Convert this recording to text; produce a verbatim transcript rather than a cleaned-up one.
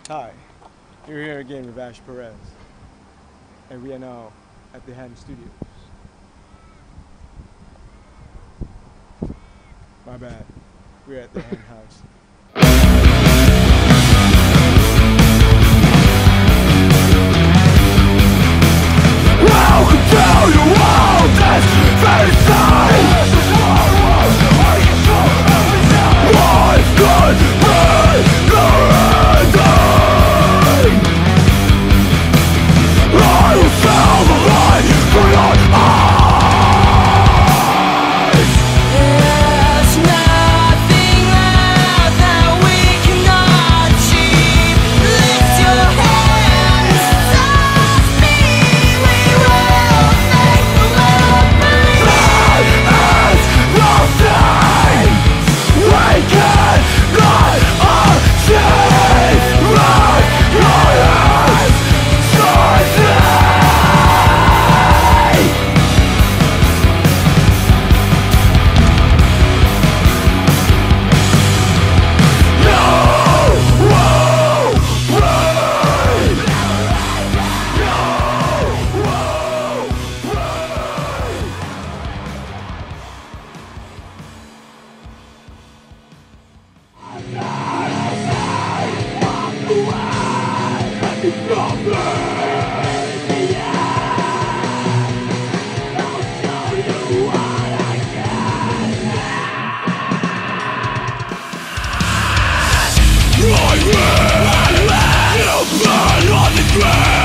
Hi, you're here again with Ash Perez, and we are now at the Ham Studios. My bad, we're at the Ham House. How can tell you all this face time? Life could be guaranteed. I will tell the light for your eyes. There's nothing left that we cannot achieve. Lift your hands, touch me, we will make the world breathe. There is nothing we cannot achieve. Raise your hands, touch me. I will, I will, you burn on the ground.